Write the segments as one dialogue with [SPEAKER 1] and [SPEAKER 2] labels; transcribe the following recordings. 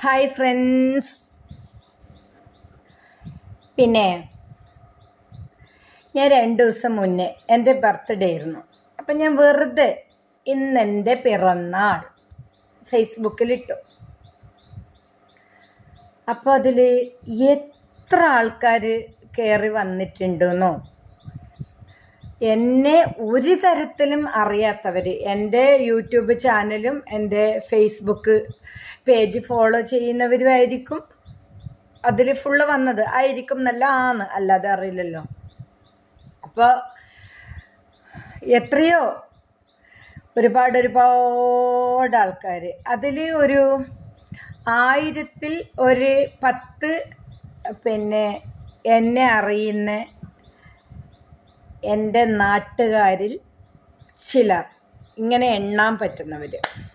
[SPEAKER 1] Hi friends. പിന്നെ ഞാൻ 2 ദിവസം മുന്നേ എൻ്റെ ബർത്ത്ഡേ ആയിരുന്നു. അപ്പം ഞാൻ വെറുതെ ഇന്നെൻ്റെ പിറന്നാൾ ഫേസ്ബുക്കിലിട്ടു. അപ്പോൾ അതിൽ എത്ര ആൾക്കാർ കയറി വന്നിട്ടുണ്ടെന്നോ, എന്നെ ഒരു തരത്തിലും അറിയാത്തവർ, എൻ്റെ യൂട്യൂബ് ചാനലും എൻ്റെ ഫേസ്ബുക്ക് പേജ് ഫോളോ ചെയ്യുന്നവരുമായിരിക്കും അതിൽ ഫുള്ള് വന്നത് ആയിരിക്കും എന്നല്ല, അല്ലാതെ അറിയില്ലല്ലോ. അപ്പോൾ എത്രയോ ഒരുപാട് ആൾക്കാർ, അതിൽ ഒരു 1000-ൽ ഒരു 10 പിന്നെ എന്നെ അറിയുന്ന എൻ്റെ നാട്ടുകാരിൽ ചിലർ, ഇങ്ങനെ എണ്ണാൻ പറ്റുന്നവർ.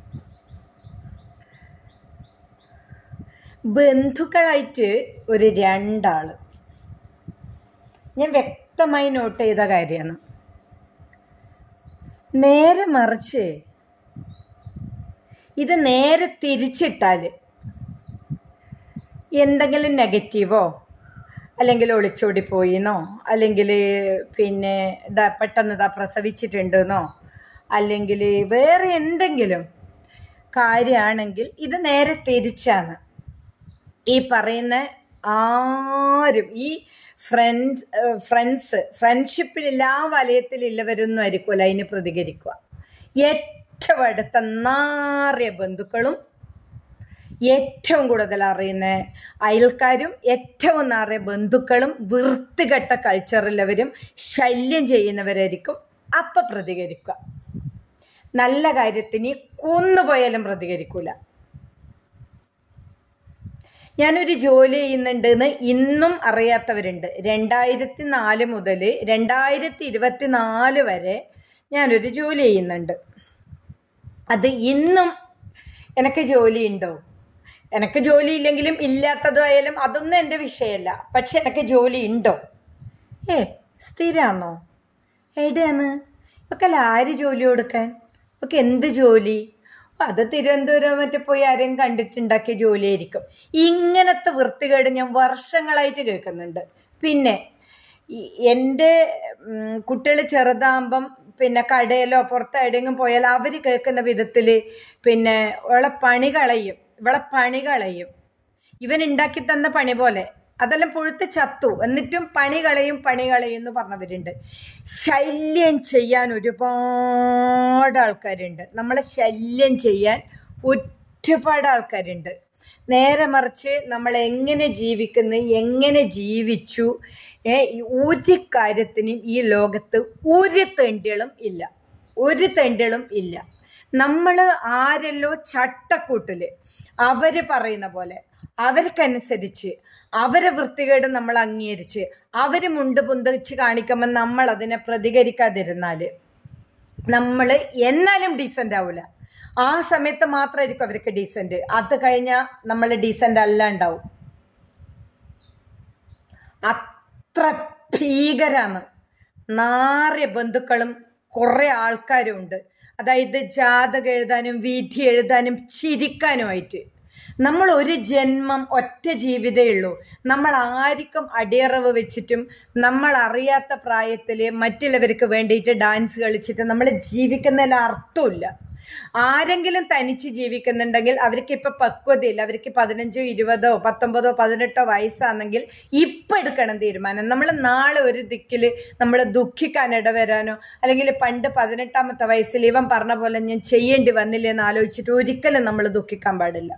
[SPEAKER 1] ബന്ധുക്കളായിട്ട് ഒരു 2 ആൾ. ഞാൻ വ്യക്തമായി നോട്ട് ചെയ്ത കാര്യമാണ്. നേരെ മറിച്ച് ഇത് നേരെ തിരിച്ചിട്ടാൽ എന്തെങ്കിലും നെഗറ്റീവോ, അല്ലെങ്കിൽ ഒളിച്ചോടിപ്പോയിന്നോ, അല്ലെങ്കിൽ പിന്നെ പെട്ടെന്ന് പ്രസവിച്ചിട്ടുണ്ടെന്നോ, അല്ലെങ്കിൽ വേറെ എന്തെങ്കിലും കാര്യമാണെങ്കിൽ ഇത് നേരെ തിരിച്ചാണ്. ഈ പറയുന്ന ആരും ഈ ഫ്രണ്ട്ഷിപ്പിൽ ആ വലയത്തിലുള്ളവരൊന്നും ആയിരിക്കുമല്ലോ അതിന് പ്രതികരിക്കുക. ഏറ്റവും അടുത്ത നാറിയ ബന്ധുക്കളും, ഏറ്റവും കൂടുതൽ അറിയുന്ന അയൽക്കാരും, ഏറ്റവും നാറിയ ബന്ധുക്കളും, വൃത്തികെട്ട കൾച്ചറുള്ളവരും, ശല്യം ചെയ്യുന്നവരായിരിക്കും അപ്പം പ്രതികരിക്കുക. നല്ല കാര്യത്തിന് കൊന്നുപോയാലും പ്രതികരിക്കൂല. ഞാനൊരു ജോലി ചെയ്യുന്നുണ്ടെന്ന് ഇന്നും അറിയാത്തവരുണ്ട്. 2004 മുതൽ 2024 വരെ ഞാനൊരു ജോലി ചെയ്യുന്നുണ്ട്. അത് ഇന്നും എനിക്ക് ജോലിയുണ്ടോ? എനിക്ക് ജോലി ഇല്ലെങ്കിലും ഇല്ലാത്തതും ആയാലും അതൊന്നും എൻ്റെ വിഷയമല്ല. പക്ഷെ എനിക്ക് ജോലി ഉണ്ടോ? സ്ഥിരമാണോ? എവിടെയാണ് ഒക്കെ ആര് ജോലി കൊടുക്കാൻ? ഒക്കെ എന്ത് ജോലി? അത് തിരുവനന്തപുരം മറ്റേ പോയി ആരെയും കണ്ടിട്ടുണ്ടാക്കിയ ജോലിയായിരിക്കും. ഇങ്ങനത്തെ വൃത്തികേട് ഞാൻ വർഷങ്ങളായിട്ട് കേൾക്കുന്നുണ്ട്. പിന്നെ എൻ്റെ കുട്ടികൾ ചെറുതാകുമ്പം പിന്നെ കടയിലോ പുറത്ത് എവിടെയെങ്കിലും പോയാൽ അവർ കേൾക്കുന്ന വിധത്തിൽ പിന്നെ ഇവളെ പണി കളയും, ഇവൻ ഉണ്ടാക്കി തന്ന പണി പോലെ, അതെല്ലാം പുഴുത്ത് ചത്തു, എന്നിട്ടും പണി കളയും എന്ന് പറഞ്ഞവരുണ്ട്. ശല്യം ചെയ്യാൻ ഒരുപാട് ആൾക്കാരുണ്ട്. നമ്മളെ ശല്യം ചെയ്യാൻ ഒരുപാട് ആൾക്കാരുണ്ട്. നേരെ മറിച്ച് നമ്മൾ എങ്ങനെ ജീവിക്കുന്നു, എങ്ങനെ ജീവിച്ചു, ഒരു കാര്യത്തിനും ഈ ലോകത്ത് ഒരു തെണ്ടികളും ഇല്ല. നമ്മൾ ആരെല്ലോ ചട്ടക്കൂട്ടിൽ അവർ പറയുന്ന പോലെ അവർക്കനുസരിച്ച് അവരെ വൃത്തികേട് നമ്മൾ അംഗീകരിച്ച് അവർ മുണ്ട് പൊന്തിച്ച് കാണിക്കുമ്പോൾ നമ്മൾ അതിനെ പ്രതികരിക്കാതിരുന്നാൽ നമ്മൾ എന്നാലും ഡീസൻ്റ് ആവില്ല. ആ സമയത്ത് മാത്രമായിരിക്കും അവർക്ക് ഡീസൻ്റ്. അത് കഴിഞ്ഞാൽ നമ്മൾ ഡീസൻ്റ് അല്ലാണ്ടാവും. അത്ര ഭീകരാണ്. നാറിയ ബന്ധുക്കളും കുറേ ആൾക്കാരും ഉണ്ട്. അതായത് ജാതകം എഴുതാനും വിധി എഴുതാനും ചിരിക്കാനുമായിട്ട്. നമ്മൾ ഒരു ജന്മം, ഒറ്റ ജീവിതമേ ഉള്ളൂ. നമ്മൾ ആർക്കും അടിയറവ് വെച്ചിട്ടും നമ്മൾ അറിയാത്ത പ്രായത്തിൽ മറ്റുള്ളവർക്ക് വേണ്ടിയിട്ട് ഡാൻസ് കളിച്ചിട്ട് നമ്മൾ ജീവിക്കുന്നതിൽ അർത്ഥമില്ല. ആരെങ്കിലും തനിച്ച് ജീവിക്കുന്നുണ്ടെങ്കിൽ അവർക്ക് ഇപ്പം പക്വതയില്ല. അവർക്ക് 15, 20, 19, 18 വയസ്സാണെങ്കിൽ ഇപ്പം എടുക്കണം തീരുമാനം. നമ്മൾ നാളെ ഒരു ദിക്കിൽ നമ്മൾ ദുഃഖിക്കാൻ ഇടവരാനോ, അല്ലെങ്കിൽ പണ്ട് 18ാമത്തെ വയസ്സിൽ ഇവൻ പറഞ്ഞ പോലെ ഞാൻ ചെയ്യേണ്ടി വന്നില്ല എന്ന് ആലോചിച്ചിട്ട് ഒരിക്കലും നമ്മൾ ദുഃഖിക്കാൻ പാടില്ല.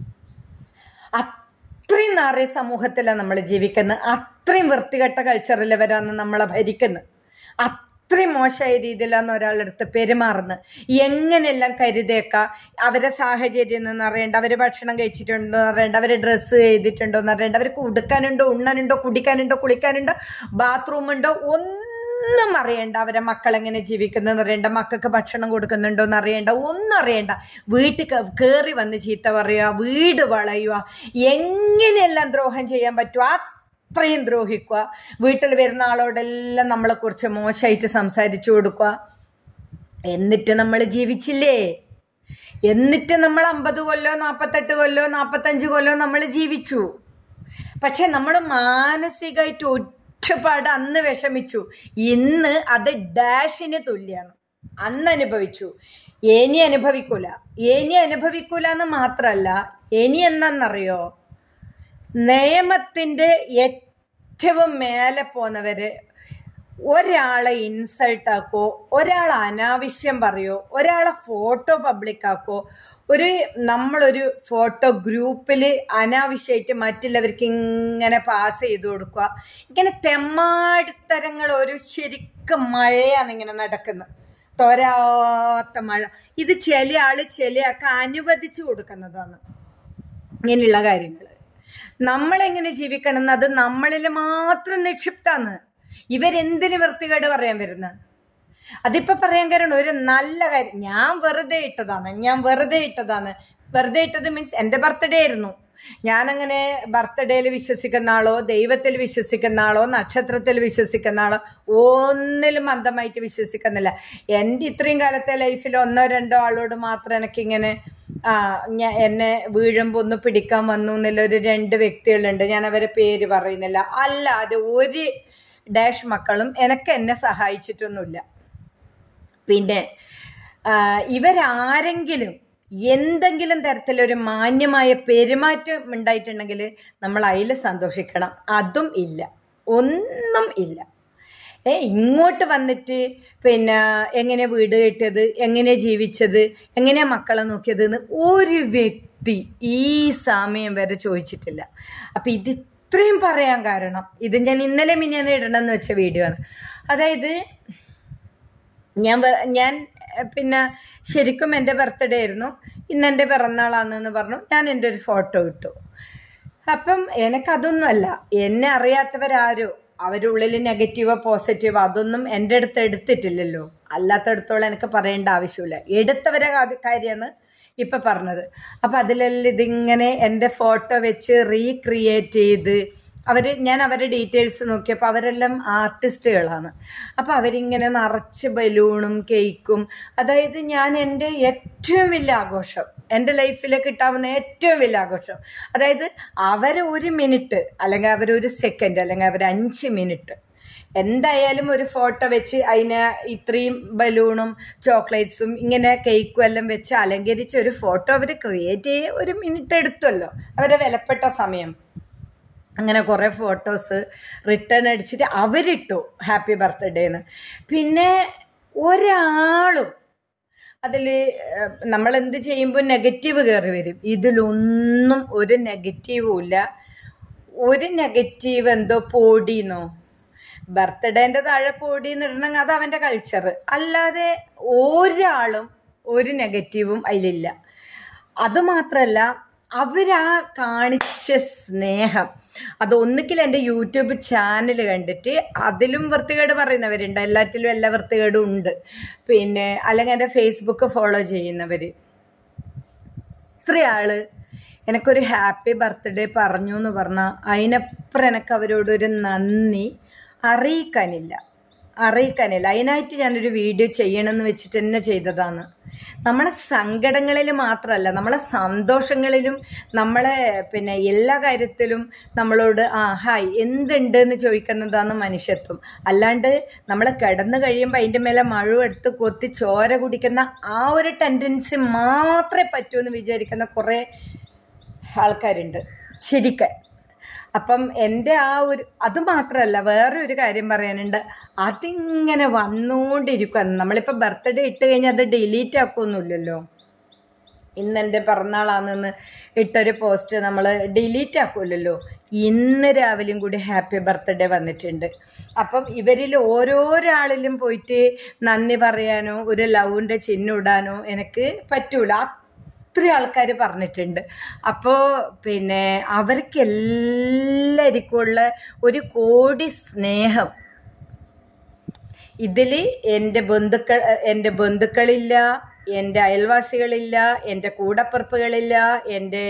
[SPEAKER 1] അത്രയും നാറിയ സമൂഹത്തിലാണ് നമ്മൾ ജീവിക്കുന്നത്. അത്രയും വൃത്തികെട്ട കൾച്ചറിലവരാണ് നമ്മളെ ഭരിക്കുന്നത്. അത്രയും മോശമായ രീതിയിലാണ് ഒരാളെടുത്ത് പെരുമാറുന്നത്. എങ്ങനെയെല്ലാം കരുതേക്കാം. അവരെ സാഹചര്യം എന്ന് അറിയേണ്ട, അവർ ഭക്ഷണം കഴിച്ചിട്ടുണ്ടോ എന്ന് അറിയേണ്ട, അവർ ഡ്രസ്സ് ചെയ്തിട്ടുണ്ടോ എന്ന് അറിയേണ്ട, അവർക്ക് ഉടുക്കാനുണ്ടോ, ഉണ്ണാനുണ്ടോ, കുടിക്കാനുണ്ടോ, കുളിക്കാനുണ്ടോ, ബാത്റൂമുണ്ടോ, ഒന്നും അറിയേണ്ട. അവരെ മക്കളെങ്ങനെ ജീവിക്കുന്നതെന്ന് അറിയേണ്ട, മക്കൾക്ക് ഭക്ഷണം കൊടുക്കുന്നുണ്ടോ എന്ന് അറിയേണ്ട, ഒന്നും അറിയേണ്ട. വീട്ടിൽ കയറി വന്ന് ചീത്ത പറയുക, വീട് വളയുക, എങ്ങനെയെല്ലാം ദ്രോഹം ചെയ്യാൻ പറ്റുമോ അത്രയും ദ്രോഹിക്കുക. വീട്ടിൽ വരുന്ന ആളോടെല്ലാം നമ്മളെക്കുറിച്ച് മോശമായിട്ട് സംസാരിച്ചു കൊടുക്കുക. എന്നിട്ട് നമ്മൾ ജീവിച്ചില്ലേ? എന്നിട്ട് നമ്മൾ 50 കൊല്ലോ 48 കൊല്ലോ 45 കൊല്ലോ നമ്മൾ ജീവിച്ചു. പക്ഷെ നമ്മൾ മാനസികമായിട്ട് ഒറ്റപ്പാട് അന്ന് വിഷമിച്ചു. ഇന്ന് അത് ഡാഷിന് തുല്യാണ്. അന്ന് അനുഭവിച്ചു, ഇനി അനുഭവിക്കൂല. ഇനി അനുഭവിക്കൂല എന്ന് മാത്രമല്ല, ഇനി എന്താണെന്നറിയോ, നിയമത്തിൻ്റെ ഏറ്റവും മേലെ പോന്നവര് ഒരാളെ ഇൻസൾട്ടാക്കോ, ഒരാളെ അനാവശ്യം പറയോ, ഒരാളെ ഫോട്ടോ പബ്ലിക്കാക്കോ, നമ്മളൊരു ഫോട്ടോ ഗ്രൂപ്പിൽ അനാവശ്യമായിട്ട് മറ്റുള്ളവർക്ക് ഇങ്ങനെ പാസ് ചെയ്ത് കൊടുക്കുക, ഇങ്ങനെ തെമ്മാടിത്തരങ്ങൾ ഒരു ശരിക്കും മഴയാണ് ഇങ്ങനെ നടക്കുന്നത്, തോരാത്ത മഴ. ഇത് ചില ആൾക്ക് അനുവദിച്ചു കൊടുക്കുന്നതാണ് ഇങ്ങനെയുള്ള കാര്യങ്ങൾ. നമ്മളെങ്ങനെ ജീവിക്കണം എന്നത് നമ്മളിൽ മാത്രം നിക്ഷിപ്താണ്. ഇവരെന്തിന് വൃത്തികേട് പറയാൻ വരുന്നത്? അതിപ്പോൾ പറയാൻ കാരണം ഒരു നല്ല കാര്യം, ഞാൻ വെറുതെ ഇട്ടതാണ്. വെറുതെ ഇട്ടത് മീൻസ് എൻ്റെ ബർത്ത്ഡേ ആയിരുന്നു. ഞാനങ്ങനെ ബർത്ത്ഡേയിൽ വിശ്വസിക്കുന്ന ആളോ, ദൈവത്തിൽ വിശ്വസിക്കുന്ന ആളോ, നക്ഷത്രത്തിൽ വിശ്വസിക്കുന്ന ആളോ ഒന്നിലും അന്ധമായിട്ട് വിശ്വസിക്കുന്നില്ല. എൻ്റെ ഇത്രയും കാലത്തെ ലൈഫിൽ 1-2 ആളോട് മാത്രം എനിക്കിങ്ങനെ എന്നെ വീഴുമ്പോൾ ഒന്ന് പിടിക്കാൻ വന്നു എന്നുള്ള ഒരു 2 വ്യക്തികളുണ്ട്. ഞാൻ അവരെ പേര് പറയുന്നില്ല. അല്ലാതെ ഒരു ഡാഷ് മക്കളും എന്നെ സഹായിച്ചിട്ടൊന്നുമില്ല. പിന്നെ ഇവരാരെങ്കിലും എന്തെങ്കിലും തരത്തിലൊരു മാന്യമായ പെരുമാറ്റം ഉണ്ടായിട്ടുണ്ടെങ്കിൽ നമ്മൾ അതിൽ സന്തോഷിക്കണം. അതും ഇല്ല, ഒന്നും ഇല്ല. ഇങ്ങോട്ട് വന്നിട്ട് പിന്നെ എങ്ങനെ വീട് കെട്ടിയത്, എങ്ങനെ ജീവിച്ചത്, എങ്ങനെ മക്കളെ നോക്കിയത് എന്ന് ഒരു വ്യക്തി ഈ സമയം വരെ ചോദിച്ചിട്ടില്ല. അപ്പം ഇത്രയും പറയാൻ കാരണം, ഇത് ഞാൻ ഇന്നലെ മിനിഞ്ഞാന്ന് ഇടണമെന്ന് വെച്ച വീഡിയോ ആണ്. അതായത് ഞാൻ പിന്നെ ശരിക്കും എൻ്റെ ബർത്ത്ഡേ ആയിരുന്നു, ഇന്നെൻ്റെ പിറന്നാളാണെന്ന് പറഞ്ഞു. ഞാൻ എൻ്റെ ഒരു ഫോട്ടോ ഇട്ടു. അപ്പം എനിക്കതൊന്നുമല്ല, എന്നെ അറിയാത്തവരാരോ അവരുള്ളിൽ നെഗറ്റീവോ പോസിറ്റീവോ അതൊന്നും എൻ്റെ അടുത്ത് എടുത്തിട്ടില്ലല്ലോ. അല്ലാത്തടത്തോളം എനിക്ക് പറയേണ്ട ആവശ്യമില്ല. എടുത്തവരെ കാര്യമാണ് ഇപ്പം പറഞ്ഞത്. അപ്പം അതിലെല്ലാം ഇതിങ്ങനെ എൻ്റെ ഫോട്ടോ വെച്ച് റീക്രിയേറ്റ് ചെയ്ത് ഞാൻ അവരുടെ ഡീറ്റെയിൽസ് നോക്കിയപ്പോൾ അവരെല്ലാം ആർട്ടിസ്റ്റുകളാണ്. അപ്പോൾ അവരിങ്ങനെ നിറച്ച് ബലൂണും കേക്കും, അതായത് ഞാൻ എൻ്റെ ഏറ്റവും വലിയ ആഘോഷം, എൻ്റെ ലൈഫിൽ കിട്ടാവുന്ന ഏറ്റവും വലിയ ആഘോഷം, അതായത് ഒരു മിനിറ്റ് അല്ലെങ്കിൽ അവരൊരു സെക്കൻഡ് അല്ലെങ്കിൽ 5 മിനിറ്റ് എന്തായാലും ഒരു ഫോട്ടോ വെച്ച് അതിന് ഇത്രയും ബലൂണും ചോക്ലേറ്റ്സും ഇങ്ങനെ കേക്കും എല്ലാം വെച്ച് അലങ്കരിച്ച് ഒരു ഫോട്ടോ അവർ ക്രിയേറ്റ് ചെയ്ത് 1 മിനിറ്റ് എടുത്തല്ലോ, അവരെ വിലപ്പെട്ട സമയം. അങ്ങനെ കുറേ ഫോട്ടോസ് റിട്ടേൺ അടിച്ചിട്ട് അവരിട്ടു ഹാപ്പി ബർത്ത്ഡേന്ന്. പിന്നെ ഒരാളും അതിൽ നമ്മളെന്ത് ചെയ്യുമ്പോൾ നെഗറ്റീവ് കയറി വരും. ഇതിലൊന്നും ഒരു നെഗറ്റീവും ഇല്ല. ഒരു നെഗറ്റീവ് എന്തോ പോടിയെന്നോ, ബർത്ത്ഡേൻ്റെ താഴെ പോടിയെന്ന് ഇടണമെങ്കിൽ അത് അവൻ്റെ കൾച്ചർ. അല്ലാതെ ഒരാളും ഒരു നെഗറ്റീവും അതിലില്ല. അതുമാത്രമല്ല, അവരാ കാണിച്ച സ്നേഹം അത് ഒന്നുകിൽ എൻ്റെ യൂട്യൂബ് ചാനൽ കണ്ടിട്ട് അതിലും വൃത്തികേട് പറയുന്നവരുണ്ട്, എല്ലാറ്റിലും എല്ലാ വൃത്തികേടും ഉണ്ട്. പിന്നെ അല്ലെങ്കിൽ എൻ്റെ ഫേസ്ബുക്ക് ഫോളോ ചെയ്യുന്നവർ, ഇത്രയാൾ എനിക്കൊരു ഹാപ്പി ബർത്ത്ഡേ പറഞ്ഞു എന്ന് പറഞ്ഞാൽ അതിനപ്പുറം എനിക്ക് അവരോടൊരു നന്ദി അറിയിക്കാനില്ല. അതിനായിട്ട് ഞാനൊരു വീഡിയോ ചെയ്യണമെന്ന് വെച്ചിട്ട് തന്നെ ചെയ്തതാണ്. നമ്മളെ സങ്കടങ്ങളിൽ മാത്രമല്ല, നമ്മളെ സന്തോഷങ്ങളിലും നമ്മളെ പിന്നെ എല്ലാ കാര്യത്തിലും നമ്മളോട് ഹായ് എന്തുണ്ട് എന്ന് ചോദിക്കുന്നതാണ് മനുഷ്യത്വം. അല്ലാണ്ട് നമ്മൾ കിടന്നു കഴിയുമ്പോൾ അതിൻ്റെ മേലെ മഴുവെടുത്ത് കൊത്തി ചോര കുടിക്കുന്ന ആ ഒരു ടെൻഡൻസി മാത്രമേ പറ്റൂ എന്ന് വിചാരിക്കുന്ന കുറേ ആൾക്കാരുണ്ട് ശരിക്കും. അപ്പം എൻ്റെ അതുമാത്രമല്ല, വേറെ ഒരു കാര്യം പറയാനുണ്ട്. അതിങ്ങനെ വന്നുകൊണ്ടിരിക്കുകയാണ്. നമ്മളിപ്പോൾ ബർത്ത്ഡേ ഇട്ട് കഴിഞ്ഞാൽ അത് ഡിലീറ്റ് ആക്കുമൊന്നുമില്ലല്ലോ. ഇന്നെൻ്റെ പിറന്നാളാണെന്ന് ഇട്ടൊരു പോസ്റ്റ് നമ്മൾ ഡിലീറ്റ് ആക്കുമല്ലോ. ഇന്ന് രാവിലെയും കൂടി ഹാപ്പി ബർത്ത്ഡേ വന്നിട്ടുണ്ട്. അപ്പം ഇവരിൽ ഓരോരാളിലും പോയിട്ട് നന്ദി പറയാനോ ഒരു ലവിൻ്റെ ചിഹ്നം ഇടാനോ എനിക്ക് പറ്റൂല. അത്രയും ആൾക്കാർ പറഞ്ഞിട്ടുണ്ട്. അപ്പോൾ പിന്നെ അവർക്ക് എല്ലാവർക്കുമുള്ള 1 കോടി സ്നേഹം ഇതിൽ എൻ്റെ ബന്ധുക്കളില്ല, എൻ്റെ അയൽവാസികളില്ല, എൻ്റെ കൂടപ്പിറപ്പുകളില്ല, എൻ്റെ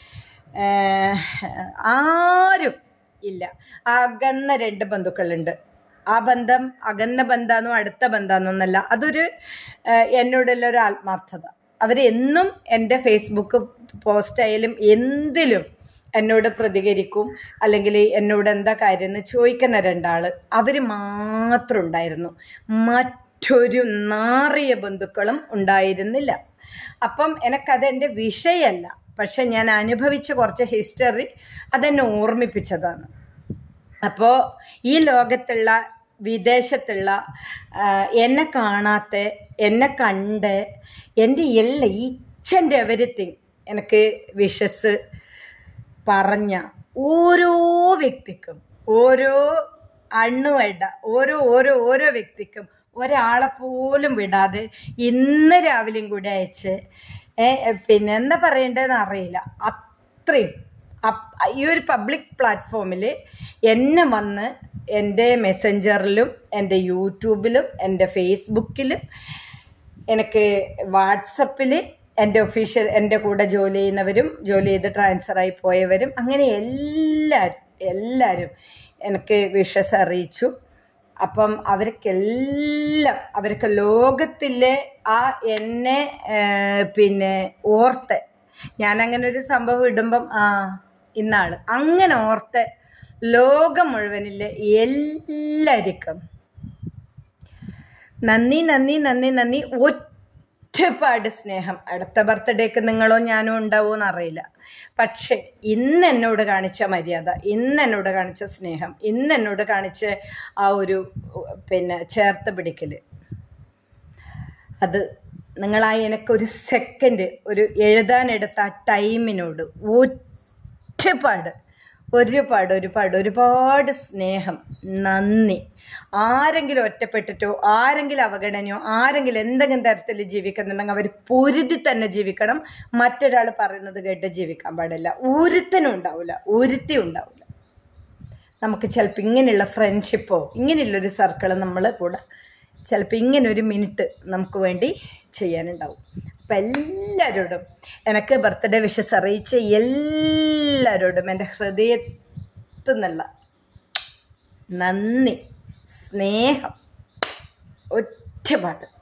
[SPEAKER 1] ആരും ഇല്ല. അകന്ന 2 ബന്ധുക്കളുണ്ട്. ആ ബന്ധം അകന്ന ബന്ധാന്നോ അടുത്ത ബന്ധാന്നോ എന്നല്ല, അതൊരു എന്നോടുള്ള ഒരു ആത്മാർത്ഥത. അവരെന്നും എൻ്റെ ഫേസ്ബുക്ക് പോസ്റ്റായാലും എന്തിലും എന്നോട് പ്രതികരിക്കും, അല്ലെങ്കിൽ എന്നോട് എന്താ കാര്യം എന്ന് ചോദിക്കുന്ന രണ്ടാൾ അവർ മാത്രം ഉണ്ടായിരുന്നു. മറ്റൊരു നാറിയ ബന്ധുക്കളും ഉണ്ടായിരുന്നില്ല. അപ്പം എനിക്കത് എൻ്റെ വിഷയമല്ല, പക്ഷെ ഞാൻ അനുഭവിച്ച കുറച്ച് ഹിസ്റ്ററി അതെന്നെ ഓർമ്മിപ്പിച്ചതാണ്. അപ്പോൾ ഈ ലോകത്തുള്ള വിദേശത്തുള്ള എന്നെ കാണാത്ത, എന്നെ കണ്ട് എൻ്റെ എല്ലാ ഈച്ച് ആൻഡ് എവരിത്തിങ് എനിക്ക് വിഷസ് പറഞ്ഞ ഓരോ വ്യക്തിക്കും, ഓരോ അണ്ണുവേണ്ട ഓരോ ഓരോ ഓരോ വ്യക്തിക്കും ഒരാളെ പോലും വിടാതെ ഇന്ന് രാവിലെയും കൂടി അയച്ച് പിന്നെ എന്താ പറയേണ്ടതെന്ന് അറിയില്ല, അത്രയും ഈ ഒരു പബ്ലിക് പ്ലാറ്റ്ഫോമിൽ എന്നെ വന്ന് എൻ്റെ മെസ്സഞ്ചറിലും എൻ്റെ യൂട്യൂബിലും എൻ്റെ ഫേസ്ബുക്കിലും എനിക്ക് വാട്സപ്പിൽ എൻ്റെ ഒഫീഷ്യൽ എൻ്റെ കൂടെ ജോലി ചെയ്യുന്നവരും ജോലി ചെയ്ത് ട്രാൻസ്ഫറായി പോയവരും അങ്ങനെ എല്ലാവരും എനിക്ക് വിഷസ് അറിയിച്ചു. അപ്പം അവർക്ക് ലോകത്തിലെ ആ എന്നെ പിന്നെ ഓർത്ത് ഞാനങ്ങനെ ഒരു സംഭവം ഇടുമ്പം ഇന്നാൾ അങ്ങനെ ഓർത്ത് ലോകം മുഴുവനിലെ എല്ലാവർക്കും നന്ദി. ഒരുപാട് സ്നേഹം. അടുത്ത ബർത്ത്ഡേക്ക് നിങ്ങളോ ഞാനോ ഉണ്ടാവുമോ അറിയില്ല, പക്ഷെ ഇന്ന് എന്നോട് കാണിച്ച മര്യാദ, ഇന്ന് എന്നോട് കാണിച്ച സ്നേഹം, ഇന്ന് എന്നോട് കാണിച്ച ആ ഒരു പിന്നെ ചേർത്ത് പിടിക്കൽ, അത് നിങ്ങളായി എനിക്കൊരു സെക്കൻഡ് ഒരു എഴുതാനെടുത്ത ആ ടൈമിനോട് ഒരുപാട് സ്നേഹം, നന്ദി. ആരെങ്കിലും ഒറ്റപ്പെട്ടിട്ടോ ആരെങ്കിലും അവഗണനയോ ആരെങ്കിലും എന്തെങ്കിലും തരത്തിൽ ജീവിക്കുന്നുണ്ടെങ്കിൽ അവർ പൊരുതി തന്നെ ജീവിക്കണം. മറ്റൊരാൾ പറയുന്നത് കേട്ട് ജീവിക്കാൻ പാടില്ല. ഒരുത്തനും ഉണ്ടാവില്ല, ഒരുത്തി ഉണ്ടാവില്ല. നമുക്ക് ചിലപ്പോൾ ഇങ്ങനെയുള്ള ഫ്രണ്ട്ഷിപ്പോ ഇങ്ങനെയുള്ളൊരു സർക്കിൾ നമ്മൾ കൂടെ ചിലപ്പോൾ ഇങ്ങനൊരു മിനിറ്റ് നമുക്ക് വേണ്ടി ചെയ്യാനുണ്ടാവും. അപ്പം എല്ലാവരോടും എനിക്ക് ബർത്ത്ഡേ വിഷസ് അറിയിച്ച എല്ലാവരോടും എൻ്റെ ഹൃദയത്തിൽ നിന്നുള്ള നന്ദി, സ്നേഹം ഒരുപാട്.